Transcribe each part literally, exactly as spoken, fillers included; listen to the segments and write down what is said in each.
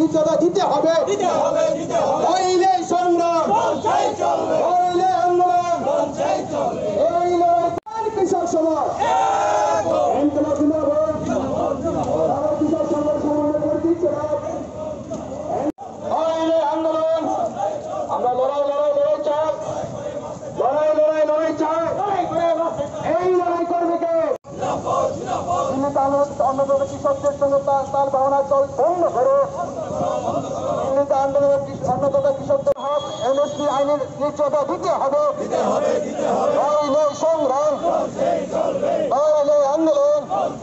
মর্যাদা দিতে হবে, নইলে সংগ্রাম, নইলে আন্দোলন, এই লড়াই কৃষক সমাজ আন্দোলন। আমরা লড়াই লড়াই লড়াই চাই, লড়াই লড়াই লড়াই চাই। এই লড়াই করবে কে? অন্যতম কৃষকদের সঙ্গে তার ভাবনা চল বন্ধ করো। দিল্লিতে আন্দোলনের অন্যতম কৃষকদের হক এমএসপি আইনের নিশ্চয়তা দিতে হবে, নইলে সংগ্রাম, নইলে আন্দোলন।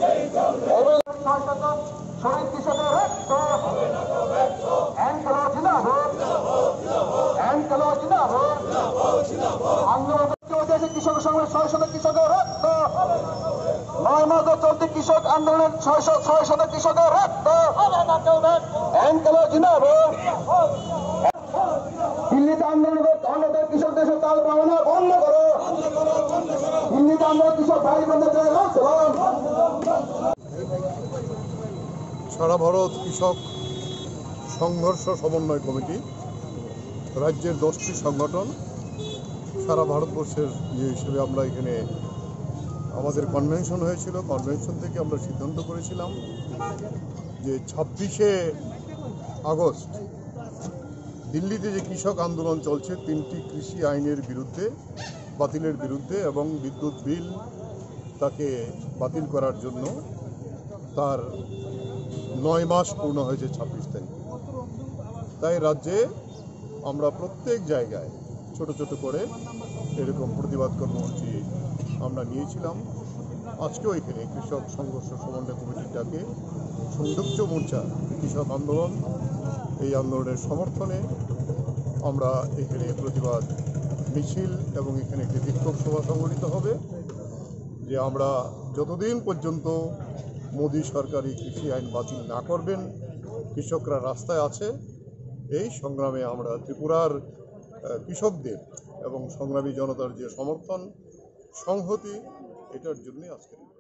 শহীদ কৃষকের রক্ত এনকালো জিন্দাবাদ, এনকালো জিন্দাবাদ। আন্দোলন কৃষকের সঙ্গে ছয় শত কৃষকের রক্ত, নয় মাস চলতি কৃষক আন্দোলনের ছয়শ ছয় শত কৃষকের রক্ত এনকালো জিন্দাবাদ। দিল্লিতে আন্দোলন অন্যতম কৃষকদের তাল পাওনা বন্ধ করো। দিল্লিতে আন্দোলন কৃষক ভাই বোনদের সারা ভারত কৃষক সংঘর্ষ সমন্বয় কমিটি রাজ্যের দশটি সংগঠন সারা ভারতবর্ষের ইয়ে হিসেবে আমরা এখানে আমাদের কনভেনশন হয়েছিল। কনভেনশন থেকে আমরা সিদ্ধান্ত করেছিলাম যে ছাব্বিশে আগস্ট দিল্লিতে যে কৃষক আন্দোলন চলছে তিনটি কৃষি আইনের বিরুদ্ধে, বাতিলের বিরুদ্ধে এবং বিদ্যুৎ বিল তাকে বাতিল করার জন্য, তার নয় মাস পূর্ণ হয়েছে ছাব্বিশ তারিখে। তাই রাজ্যে আমরা প্রত্যেক জায়গায় ছোট ছোট করে এরকম প্রতিবাদ কর্মসূচি আমরা নিয়েছিলাম। আজকেও এখানে কৃষক সংঘর্ষ সমন্বয় কমিটির ডাকে সংযুক্ত মোর্চা কৃষক আন্দোলন, এই আন্দোলনের সমর্থনে আমরা এখানে প্রতিবাদ মিছিল এবং এখানে একটি বিক্ষোভ সভা সংগঠিত হবে যে আমরা যতদিন পর্যন্ত মোদী সরকারি কৃষি আইন বাতিল না করবেন কৃষকরা রাস্তায় আছে। এই সংগ্রামে আমরা ত্রিপুরার কৃষকদের এবং সংগ্রামী জনতার যে সমর্থন সংহতি, এটার জন্যই আজকে